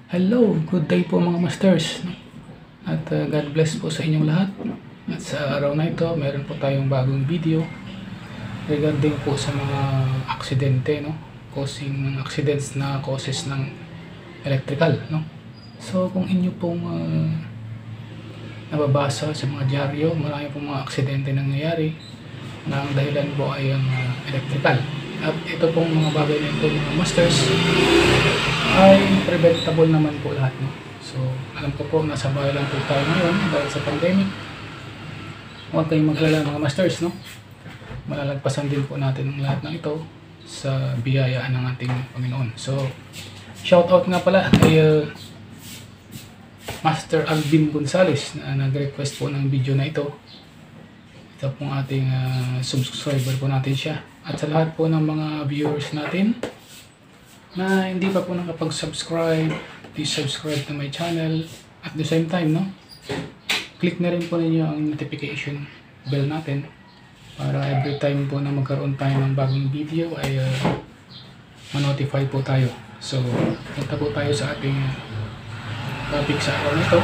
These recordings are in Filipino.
Hello, good day po mga masters. At God bless po sa inyong lahat. At sa araw na ito, meron po tayong bagong video regarding po sa mga aksidente, no? Causing accidents na causes ng electrical, no? So kung inyo pong nababasa sa mga dyaryo, marami pong mga aksidente nangyayari na ang dahilan po ay ang electrical. At ito pong mga bagay na ito mga masters ay preventable naman po lahat, no? So alam ko po nasa bahay lang po tayo ngayon dahil sa pandemic. Huwag kayong mag-alala mga masters, no? Malalagpasan din po natin ang lahat ng ito sa biyaya ng ating Panginoon. So shout out nga pala kay Master Alvin Gonzales na nag-request po ng video na ito. Ito pong ating subscriber po natin siya. At sa lahat po ng mga viewers natin na hindi pa po nakapag-subscribe, please subscribe to my channel. At the same time, no, click na rin po ninyo ang notification bell natin para every time po na magkaroon tayo ng bagong video ay ma-notify po tayo. So, punta po tayo sa ating topic sa araw nito.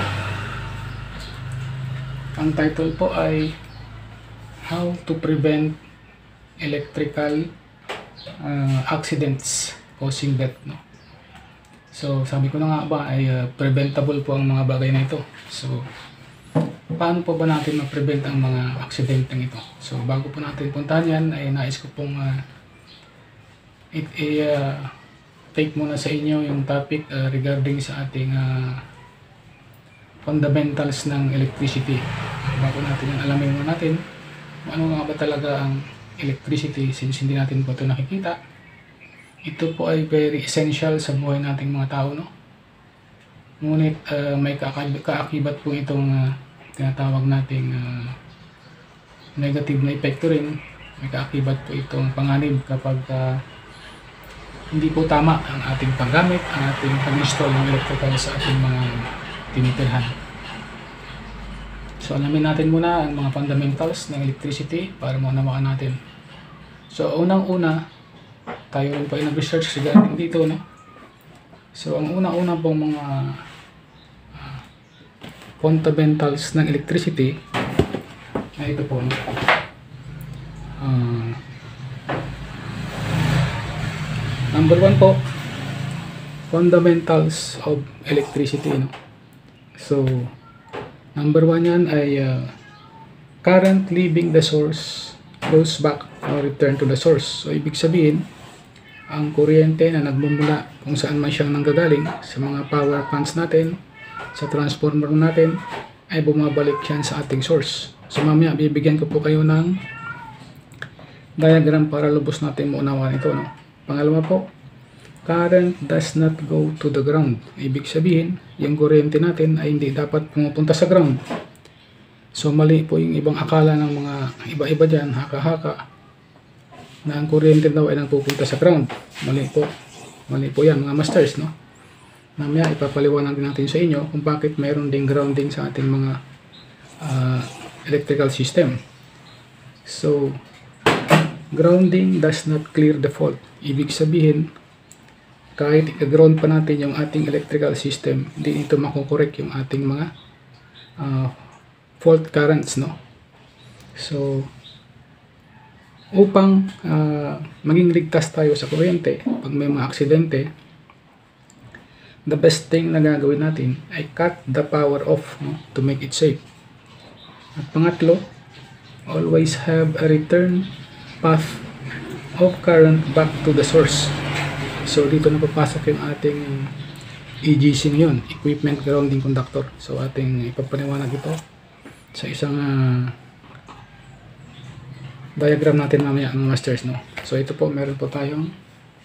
Ang title po ay How to Prevent Electrical Accidents Causing Death, no? So sabi ko na nga ba ay preventable po ang mga bagay na ito. So paano po ba natin ma-prevent ang mga aksidenteng ito? So bago po natin puntahan yan ay nais ko pong take muna sa inyo yung topic regarding sa ating fundamentals ng electricity. Bago natin yung alamin muna natin kung ano nga ba talaga ang electricity, since hindi natin po ito nakikita. Ito po ay very essential sa buhay nating mga tao, no? Ngunit may kaakibat po itong tinatawag nating negative na epekto rin. May kaakibat po itong panganib kapag hindi po tama ang ating paggamit, ang ating pag-install ng electrical sa ating mga tinitirhan. So alamin natin muna ang mga fundamentals ng electricity para maunawaan natin. So unang-una, tayo rin po ay nag-research regarding dito, no? So ang unang-una pong mga fundamentals ng electricity ay ito po, no? Number 1 po, fundamentals of electricity, no? So number 1 yan ay current leaving the source flows back or return to the source. So ibig sabihin, ang kuryente na nagmumula kung saan man siyang nanggagaling sa mga power plants natin, sa transformer natin, ay bumabalik yan sa ating source. So mamaya bibigyan ko po kayo ng diagram para lubos natin maunawaan ito, no? Pangalawa po, current does not go to the ground. Ibig sabihin, yung kuryente natin ay hindi dapat pumupunta sa ground. So mali po yung ibang akala ng mga iba-iba dyan, haka-haka, na ang kuryente daw ay nagpupunta sa ground. Mali po. Mali po yan mga masters, no? Mamaya ipapaliwanag natin sa inyo kung bakit mayroon ding grounding sa ating mga electrical system. So, grounding does not clear the fault. Ibig sabihin, kahit i-ground pa natin yung ating electrical system, hindi ito makukorek yung ating mga fault currents, no? So upang maging ligtas tayo sa kuryente pag may mga aksidente, the best thing na gagawin natin ay cut the power off, no? To make it safe. At pangatlo, always have a return path of current back to the source. So dito na papasok yung ating EGC ngayon, Equipment Grounding Conductor. So ating ipapaliwanag ito sa isang diagram natin mamaya mga masters, no? So ito po, meron po tayong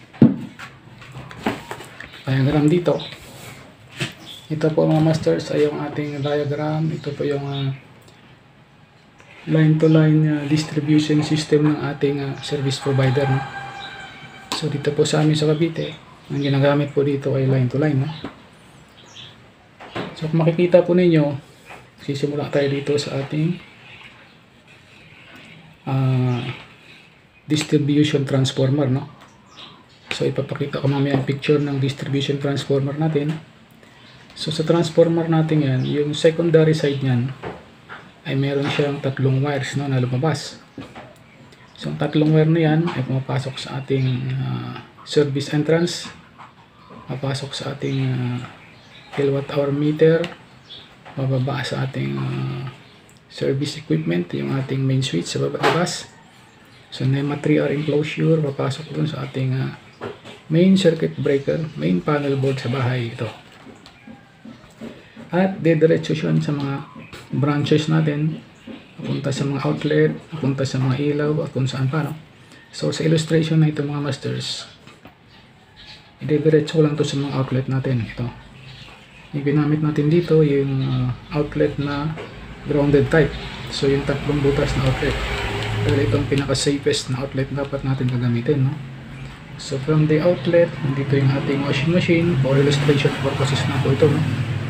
diagram dito. Ito po mga masters ay yung ating diagram. Ito po yung line to line distribution system ng ating service provider, no? So dito po sa amin sa Cavite, ang ginagamit po dito ay line to line, no? So kung makikita po ninyo, sisimula tayo dito sa ating distribution transformer, no? So ipapakita ko mamaya ang picture ng distribution transformer natin. So sa transformer natin yan, yung secondary side niyan ay meron siyang tatlong wires, no, na lumabas. So ang tatlong wire na yan ay pumapasok sa ating service entrance, papasok sa ating kilowatt hour meter, bababa sa ating service equipment, yung ating main switch sa labas. So NEMA 3R enclosure, papasok dun sa ating main circuit breaker, main panel board sa bahay ito. At dediretso siya sa mga branches natin, papunta sa mga outlet, papunta sa mga ilaw, at kung saan pa, no? So sa illustration na ito mga masters, dediretso lang to sa mga outlet natin. Ito, yung ginamit natin dito, yung outlet na grounded type. So yung tatlong butas na outlet, dahil itong pinaka-safest na outlet dapat natin gagamitin, no? So from the outlet, dito yung ating washing machine. For illustration purposes na po ito, no?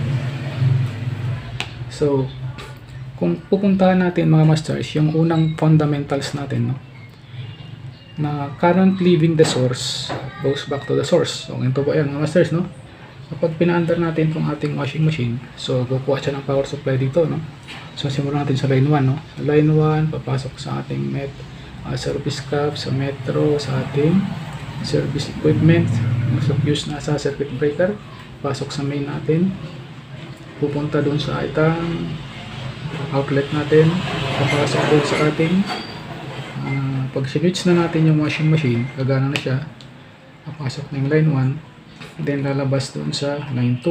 So kung pupuntahan natin mga masters, yung unang fundamentals natin, no, na current leaving the source goes back to the source. So ito po yan mga masters, no? Kapag pinaandar natin itong ating washing machine, so kukuha siya ng power supply dito, no? So simulan natin sa line 1, no? Sa line 1, papasok sa ating service cap, sa metro, sa ating service equipment, sa fuse na sa circuit breaker, pasok sa main natin, pupunta doon sa itang outlet natin, papasok doon sa ating pag switch na natin yung washing machine, gagana na siya, papasok na yung line 1, then lalabas doon sa line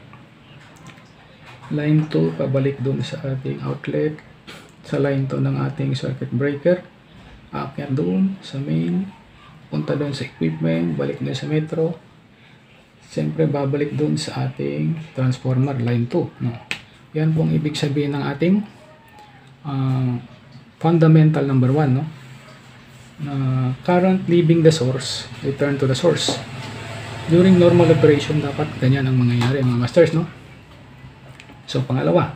2. Line 2, pabalik doon sa ating outlet, sa line 2 ng ating circuit breaker, aakyat doon sa main, punta doon sa equipment, balik doon sa metro, siyempre babalik doon sa ating transformer line 2, no? Yan pong ibig sabihin ng ating fundamental number 1, no? Current leaving the source, return to the source. During normal operation, dapat ganyan ang mangyayari mga masters, no? So pangalawa,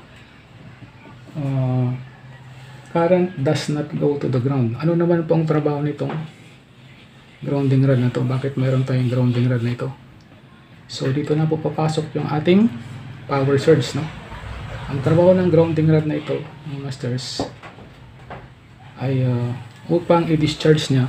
current does not go to the ground. Ano naman po ang trabaho nitong grounding rod na to? Bakit mayroon tayong grounding rod na ito? So dito na po papasok yung ating power surge, no? Ang trabaho ng grounding rod na ito mga masters ay upang i-discharge niya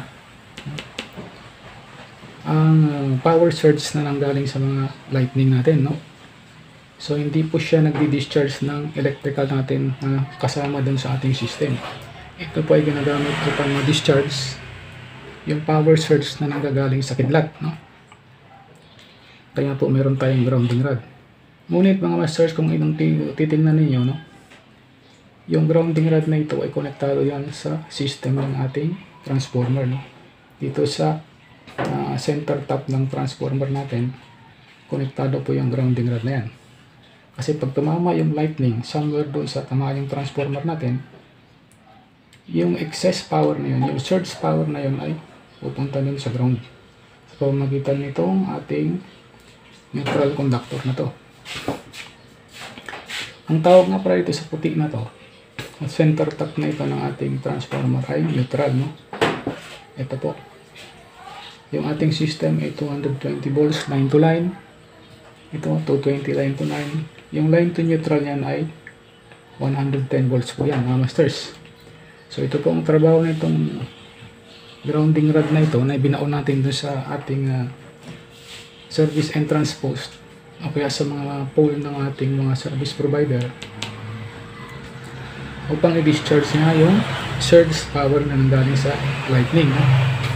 ang power surge na nanggaling sa mga lightning natin, no? So hindi po siya nagdi-discharge ng electrical natin kasama dun sa ating system. Ito po ay ginagamit upang ma-discharge yung power surge na nanggagaling sa kidlat, no? Kaya po meron tayong grounding rod. Ngunit mga masters, kung itong titingnan ninyo, no, yung grounding rod na ito ay konektado yan sa system ng ating transformer, no? Dito sa center top ng transformer natin, konektado po yung grounding rod na yan. Kasi pag tumama yung lightning somewhere doon sa tamaan yung transformer natin, yung excess power na yun, yung surge power na yun ay pupunta dun sa ground. Sa pamamagitan nitong ating neutral conductor na to. Ang tawag nga pala ito sa puti na to, at center top na ito ng ating transformer ay neutral, no? Ito po. Yung ating system ay 220 volts line to line. Ito 220 line to line. Yung line to neutral yan ay 110 volts po yan mga masters. So ito po ang trabaho nitong grounding rod na ito na ibinaon natin doon sa ating service entrance post o kaya sa mga pole ng ating mga service provider upang i-discharge niya yung surge power na nanggaling sa lightning, no?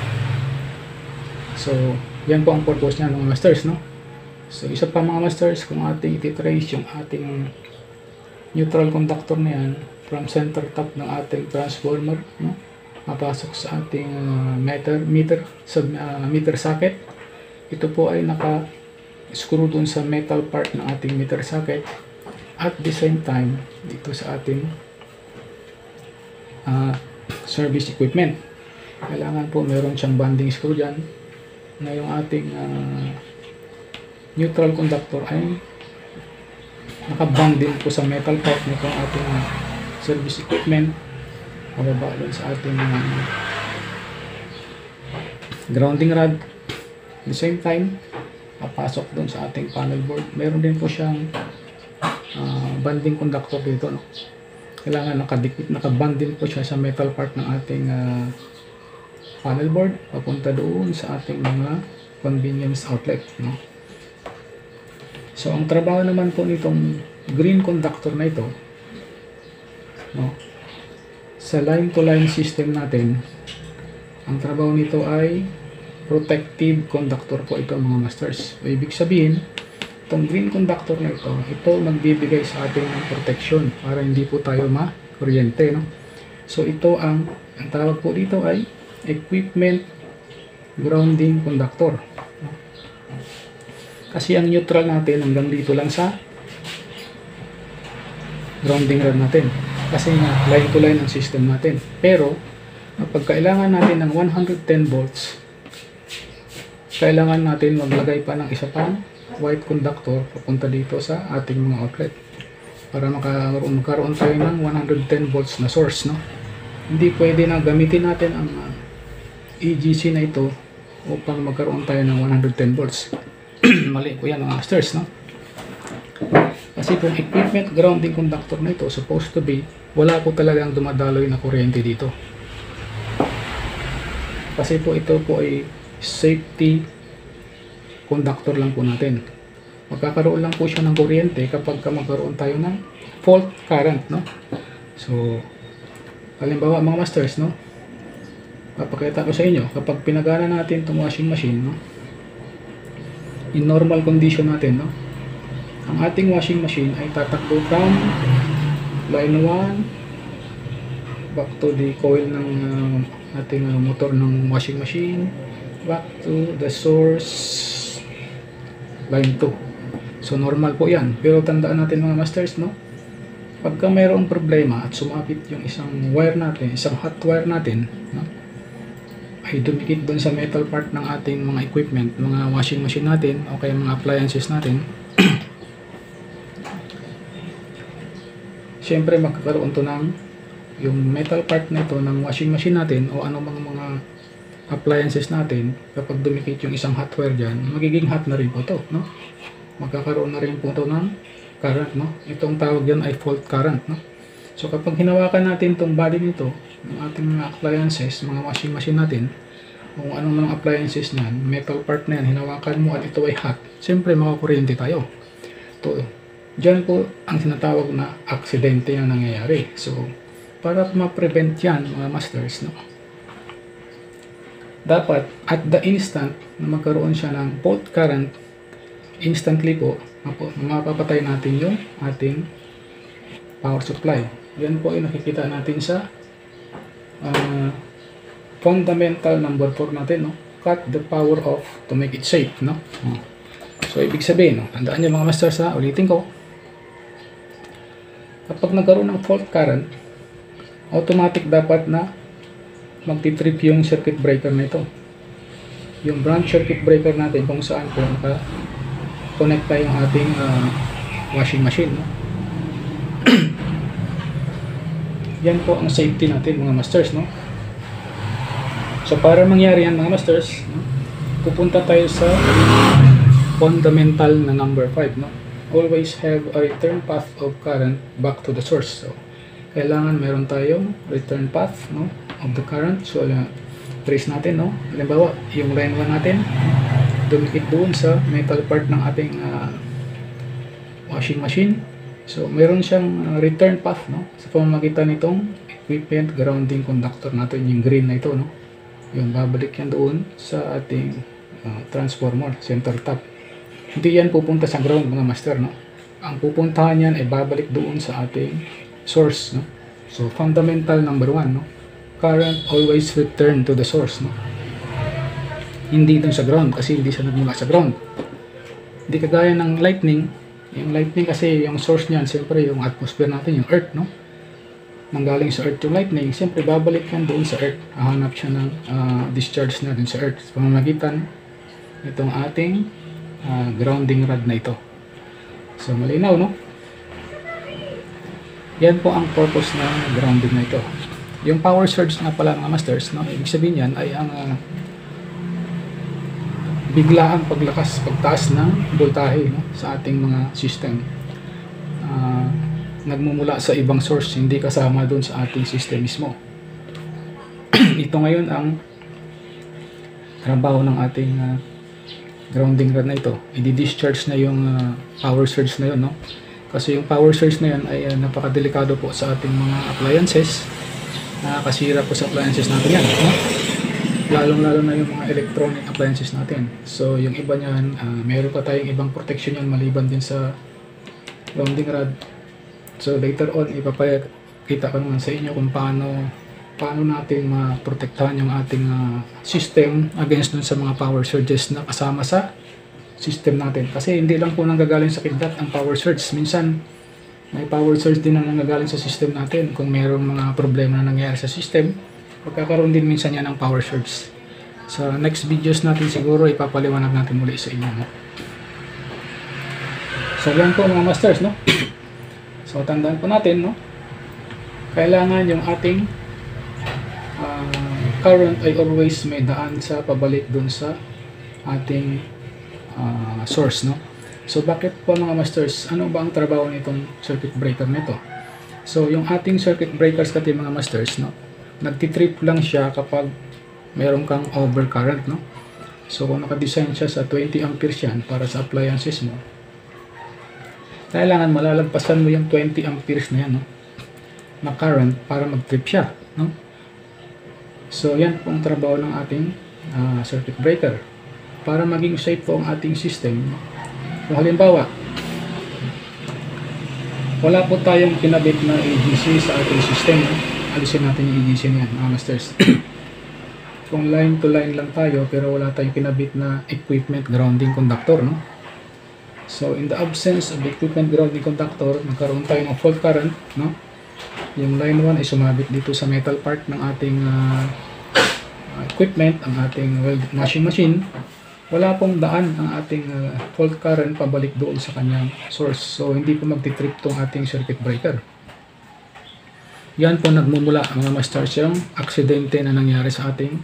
So yan po ang purpose niya mga masters, no? So isa pa mga masters, kung ating iti-trace yung ating neutral conductor na yan from center top ng ating transformer, no, mapasok sa ating meter socket, ito po ay naka-screw dun sa metal part ng ating meter socket. At the same time, dito sa ating service equipment, kailangan po meron siyang bonding screw dyan na yung ating neutral conductor ay nakabond din po sa metal part nitong ating service equipment, pababa dun sa ating grounding rod. At the same time, papasok doon sa ating panel board. Meron din po siyang bonding conductor dito, no? Kailangan nakadikit, nakaband din po siya sa metal part ng ating panel board papunta doon sa ating mga convenience outlet, no? So ang trabaho naman po nitong green conductor na ito, no, sa line to line system natin, ang trabaho nito ay protective conductor po ito mga masters. So, ibig sabihin, itong green conductor na ito magbibigay sa atin ng protection para hindi po tayo ma-kuryente, no? So ito ang tawag po dito ay equipment grounding conductor, no? Kasi ang neutral natin hanggang dito lang sa grounding rod natin. Kasi nga line to line ang system natin. Pero kapag kailangan natin ng 110 volts, kailangan natin maglagay pa ng isa pang white conductor papunta dito sa ating mga outlet para magkaroon tayo ng 110 volts na source, no? Hindi pwede na gamitin natin ang EGC na ito upang magkaroon tayo ng 110 volts. Mali po yan mga masters, no? Kasi kung equipment grounding conductor na ito, supposed to be, wala po talagang dumadaloy na kuryente dito. Kasi po ito po ay safety conductor lang po natin. Magkakaroon lang po siya ng kuryente kapag magkaroon tayo ng fault current, no? So, halimbawa mga masters, no? Papakita ko sa inyo, kapag pinagana natin itong washing machine, no? In normal condition natin, no? Ang ating washing machine ay tatakbo from line 1 back to the coil ng ating motor ng washing machine, back to the source line 2. So normal po yan. Pero tandaan natin mga masters, no? Pagka mayroong problema at sumapit yung isang wire natin, isang hot wire natin, no, ay dumikit doon sa metal part ng ating mga equipment, mga washing machine natin o kaya mga appliances natin, syempre magkakaroon to ng yung metal part na ito ng washing machine natin o anumang mga appliances natin. Kapag dumikit yung isang hot wire dyan, magiging hot na rin po to, no? Magkakaroon na rin po ito ng current, no? Itong tawag yan ay fault current, no? So kapag hinawakan natin itong body nito ng ating mga appliances, mga washing machine natin, kung anong mga appliances niyan, metal part na yan, hinawakan mo at ito ay hot, siyempre makakuryente tayo. Ito, dyan po ang sinatawag na aksidente na nangyayari. So para ma-prevent yan mga masters, no, dapat at the instant na magkaroon siya ng fault current, instantly po mapapatay natin yung ating power supply. Yan po ay nakikita natin sa fundamental number 4 natin, no? Cut the power off to make it safe, no? So ibig sabihin, no, tandaan niyo mga masters, ha, ulitin ko, kapag nagkaroon ng fault current, automatic dapat na magti-trip yung circuit breaker na ito, yung branch circuit breaker natin kung saan po naka-connecta yung ating washing machine, no? Yan po ang safety natin mga masters, no? So para mangyari yan mga masters, no, pupunta tayo sa fundamental na number 5, no? Always have a return path of current back to the source. So kailangan meron tayong return path, no, of the current. So trace natin, no? Halimbawa, yung line 1 natin dumikit doon sa metal part ng ating washing machine. So meron siyang return path, no, sa pamamagitan nitong equipment grounding conductor natin, yung green na ito, no. Yung babalik yan doon sa ating transformer, center tap. Hindi yan pupunta sa ground mga master, no. Ang pupuntahan yan ay babalik doon sa ating source, no. So fundamental number 1, no, current always return to the source, no. Hindi doon sa ground kasi hindi siya nagmula sa ground. Hindi kagaya ng lightning. Yung lightning kasi yung source niyan, siyempre yung atmosphere natin, yung earth, no. Nanggaling sa earth yung lightning, siyempre babalik yan doon sa earth. Hahanap siya ng discharge na doon sa earth sa pamamagitan itong ating grounding rod na ito. So malinaw, no? Yan po ang purpose ng grounding na ito. Yung power surge nga pala mga masters, no, ibig sabihin yan ay ang biglaang paglakas, pagtaas ng voltahe, no, sa ating mga system. nagmumula sa ibang source, hindi kasama doon sa ating system mismo. Ito ngayon ang trabaho ng ating grounding rod na ito. I-discharge na yung power surge na yun, no? Kasi yung power surge na yun ay napakadelikado po sa ating mga appliances. Nakakasira po sa appliances natin yan, no? Lalong-lalo na yung mga electronic appliances natin. So yung iba niyan, meron pa tayong ibang protection yan maliban din sa grounding rod. So later on, ipapakita ko naman sa inyo kung paano natin maprotektahan yung ating system against dun sa mga power surges na kasama sa system natin. Kasi hindi lang po nanggagaling sa kidlat ang power surge. Minsan, may power surge din na nanggagaling sa system natin. Kung mayroong mga problema na nangyayari sa system, magkakaroon din minsan yan ng power surge. Sa next videos natin siguro, ipapaliwanag natin muli sa inyo. No? So yan po mga masters, no? So tandaan po natin, no? Kailangan yung ating current ay always may daan sa pabalik dun sa ating source, no? So bakit po mga masters, ano ba ang trabaho nitong circuit breaker nito? So yung ating circuit breakers kasi mga masters, no? Nagtitrip lang siya kapag meron kang overcurrent, no? So kung nakadesign siya sa 20 amperes yan para sa appliances mo, kailangan malalagpasan mo yung 20 amperes na yan, no? Na current para mag-trip siya, no? So yan po ang trabaho ng ating circuit breaker para maging safe po ang ating system. Kung halimbawa, wala po tayong kinabit na AGC sa ating system, no? Alisin natin yung AGC niyan, mga masters. Kung line to line lang tayo pero wala tayong kinabit na equipment grounding conductor, no? So in the absence of equipment grounding conductor, magkaroon tayo ng fault current, no? Yung line 1 ay sumabit dito sa metal part ng ating equipment, ang ating washing machine. Wala pong daan ang ating fault current pabalik doon sa kanyang source. So hindi po magti-trip tong ating circuit breaker. Yan po nagmumula mga masters yung aksidente na nangyari sa ating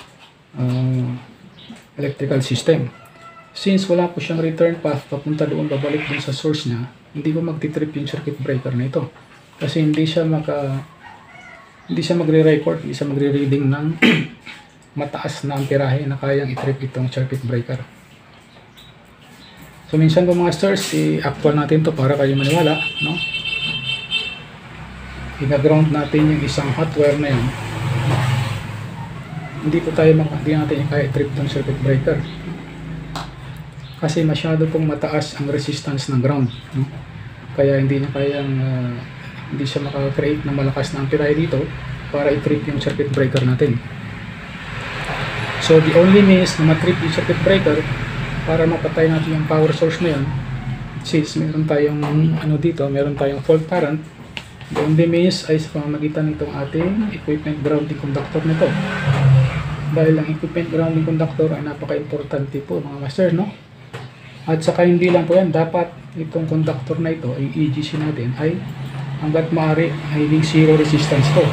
electrical system. Since wala po siyang return path papunta doon, babalik doon sa source niya, hindi po magti-trip yung circuit breaker na ito. Kasi hindi siya magre-record, hindi siya magre-reading ng mataas na amperahe na kayang i-trip itong circuit breaker. So minsan po mga stars, i-actual natin to para kayo maniwala, no? I-ground natin yung isang hot wire na yun. Hindi natin kaya i-trip itong circuit breaker. Kasi masyado pong mataas ang resistance ng ground, no? Kaya hindi siya maka-create ng malakas na amperahe dito para i-trip yung circuit breaker natin. So the only means na ma-trip yung circuit breaker para mapatay natin yung power source na yun, since meron tayong meron tayong fault current, the only means ay sa pamamagitan nitong ating equipment grounding conductor nito. Dahil ang equipment grounding conductor ay napaka-importante po mga master, no? At saka hindi lang po yan, dapat itong conductor na ito, yung EGC natin, ay hanggat maaari ay zero resistance to.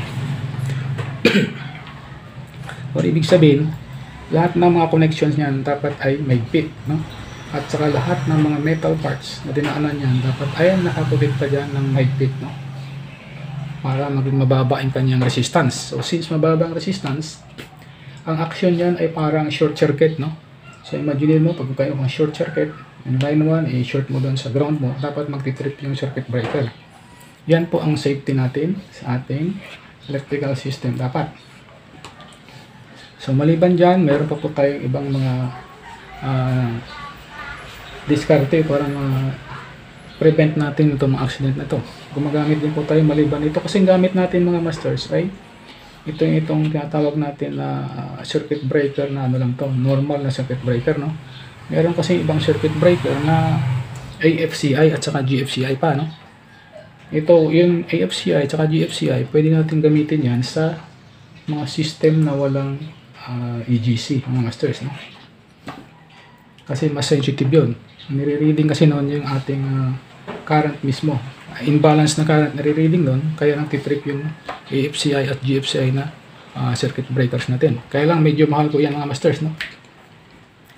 O ibig sabihin, lahat ng mga connections niyan dapat ay mahigpit, no? At saka lahat ng mga metal parts na dinaanan niyan dapat ay nakakonekta dyan ng mahigpit, no? Para maging mababa ang kanyang resistance. So since mababa ang resistance, ang action niyan ay parang short circuit, no? So imagine mo, pag kayo ng short circuit, yung line 1, short mo doon sa ground mo, dapat magti-trip yung circuit breaker. Yan po ang safety natin sa ating electrical system dapat. So maliban dyan, meron pa po tayong ibang mga diskarte para prevent natin itong mga accident na ito. Gumagamit din po tayo maliban ito kasi gamit natin mga masters ay itong tinatawag natin na circuit breaker na normal na circuit breaker, no? Meron kasi ibang circuit breaker na AFCI at saka GFCI pa, no? Ito, yung AFCI at saka GFCI, pwede natin gamitin yan sa mga system na walang EGC, mga masters, no? Kasi mas sensitive yun. Nire-reading kasi noon yung ating current mismo. Imbalance na current nire-reading doon, kaya nagtitrip yung AFCI at GFCI na circuit breakers natin. Kaya lang medyo mahal po yan mga masters, no?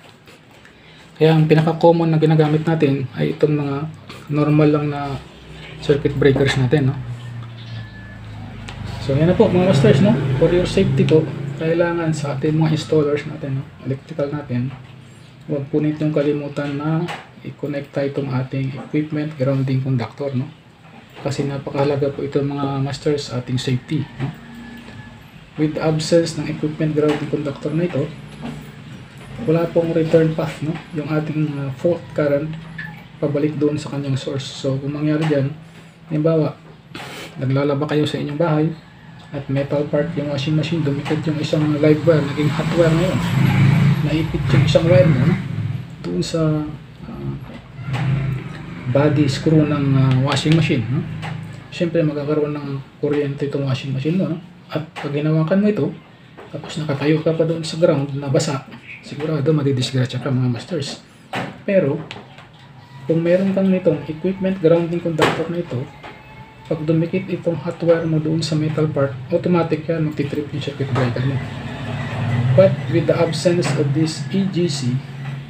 Kaya ang pinaka-common na ginagamit natin ay itong mga normal lang na circuit breakers natin, no? So yan na po mga masters, no? For your safety po, kailangan sa ating mga installers natin, no? Electrical natin, huwag po nitong kalimutan na i-connect tayo itong ating equipment grounding conductor, no? Kasi napakahalaga po ito mga masters sa ating safety, no? With the absence ng equipment grounding conductor na ito, wala pong return path, no? Yung ating fault current pabalik doon sa kanyang source. So kung mangyari dyan, halimbawa naglalaba kayo sa inyong bahay at metal part yung washing machine, dumikit yung isang live wire, naging hot wire ngayon, naipit yung isang wire mo, no? Doon sa body screw ng washing machine, no? Siyempre magkakaroon ng kuryente itong washing machine mo, no? At pag ginawakan mo ito, tapos nakatayo ka pa doon sa ground na basa, sigurado madidisgrasya ka mga masters. Pero kung meron kang nitong equipment grounding conductor na ito, pag dumikit itong hot wire mo doon sa metal part, automatic yan, magtitrip yung circuit breaker mo. But with the absence of this EGC,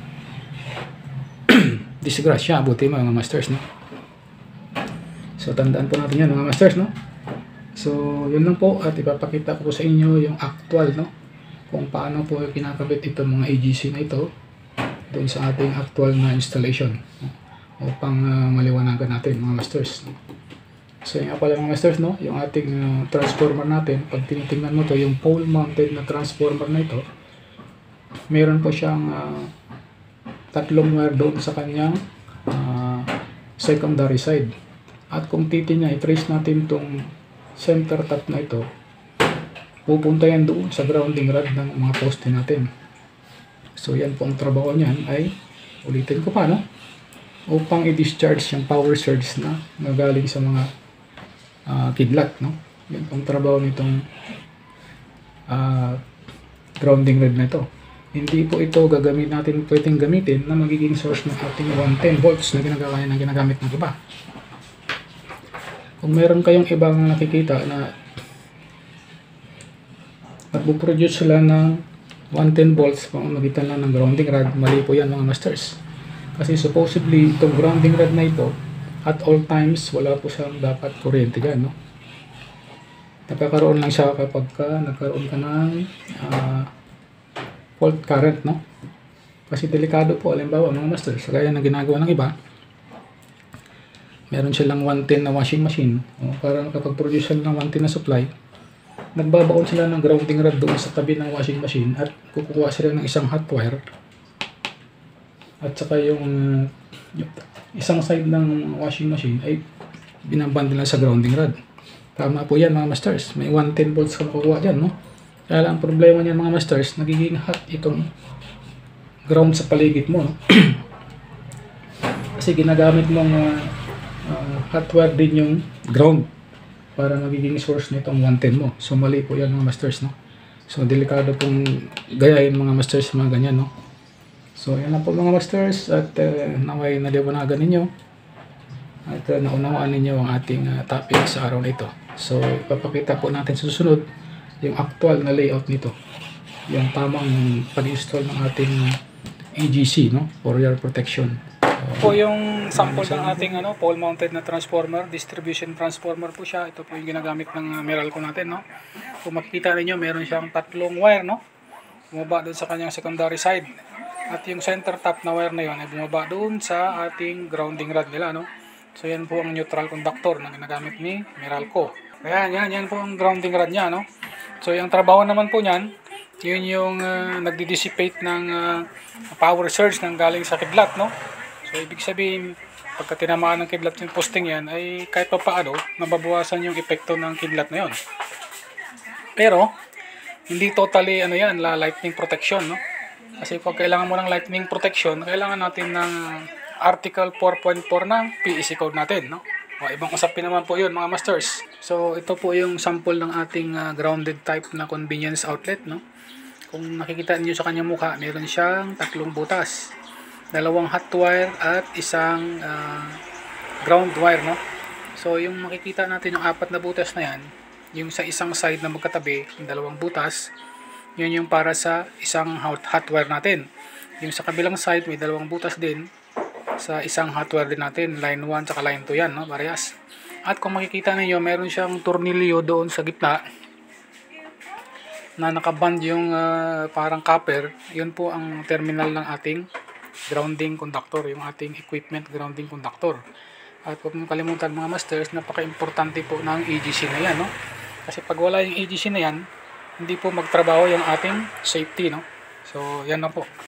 disgrasya, abuti mga masters, no? So tandaan po natin yan mga masters, no? So yun lang po, at ipapakita ko sa inyo yung actual, no? Kung paano po kinakabit itong mga EGC na ito doon sa ating actual na installation, no? Upang maliwanagan natin mga masters. So yung pala mga masters, no, yung ating transformer natin, pag tinitingnan mo to, yung pole mounted na transformer na ito, meron po siyang tatlong wire doon sa kanyang secondary side. At kung titingnan, i-trace natin tong center tap na ito, pupunta yan doon sa grounding rod ng mga poste natin. So yan po ang trabaho niyan, ay ulitin ko pa, no? Upang i-discharge yung power surge na nagaling sa mga kidlat, no? Yan ang trabaho nitong grounding rod na ito. Hindi po ito pwedeng gamitin na magiging source ng ating 110 volts na ginagamit ng iba. Kung meron kayong ibang nakikita na nagpo-produce sila ng 110 volts pamamagitan lang ng grounding rod, mali po yan mga masters. Kasi supposedly, itong grounding rod na ito, at all times, wala po siyang dapat kuryente dyan, no? Nagkakaroon lang siya kapag nagkaroon ka ng fault current, no? Kasi delikado po, alimbawa mga masters, kaya na ginagawa ng iba, meron silang 110 na washing machine, para makapag-produce sila ng 110 na supply, nagbabaon sila ng grounding rod doon sa tabi ng washing machine at kukuha sila ng isang hot wire. At saka yung isang side ng washing machine ay binabundle lang sa grounding rod. Tama po yan mga masters. May 110 volts ka makukuha dyan, no? Kaya lang ang problema niyan mga masters, nagiging hot itong ground sa paligid mo, no? Kasi ginagamit mong hot wire din yung ground para magiging source nitong 110 mo. So mali po yan mga masters, no? So delikado pong gayahin mga masters mga ganyan, no? So yan lang po mga masters, at naway naliwanagan ninyo at naunawaan ninyo ang ating topic sa araw na ito. So ipapakita po natin sa susunod yung actual na layout nito, yung tamang pag-install ng ating EGC, no, for your protection. Po yung sample ng ating pole mounted na transformer, distribution transformer po siya. Ito po yung ginagamit ng Meralco natin, no. Kung makikita niyo, meron siyang tatlong wire, no, bumaba doon sa kanyang secondary side. At yung center top na wire na yun ay bumaba doon sa ating grounding rod nila, no. So yan po ang neutral conductor na ginagamit ni Meralco. Ayan, yan po ang grounding rod niya, no. So yung trabaho naman po niyan, yun yung nagdi-dissipate ng power surge nang galing sa kidlat, no. So ibig sabihin, pagka tinamaan ng kidlat yung posting yan, ay kahit pa paano, mababawasan yung epekto ng kidlat na yun. Pero, hindi totally lightning protection, no. Kasi pag kailangan mo ng lightning protection, kailangan natin ng Article 4.4 ng PEC code natin, no. O, ibang usapin naman po yun mga masters. So ito po yung sample ng ating grounded type na convenience outlet, no. Kung nakikita niyo sa kanyang mukha, meron siyang tatlong butas, dalawang hot wire at isang ground wire, no. So yung makikita natin yung apat na butas na yan, yung sa isang side na magkatabi, yung dalawang butas, yun yung para sa isang hot wire natin. Yung sa kabilang side may dalawang butas din, sa isang hot wire din natin, line 1 at line 2 yan, no? Parehas. At kung makikita niyo, meron siyang tornilyo doon sa gitna na nakaband yung parang copper. Yun po ang terminal ng ating grounding conductor, yung ating equipment grounding conductor. At huwag mong kalimutan mga masters, napaka-importante po ng AGC na yan, no? Kasi pag wala yung AGC na yan, hindi po magtrabaho yung ating safety, no? So yan na po.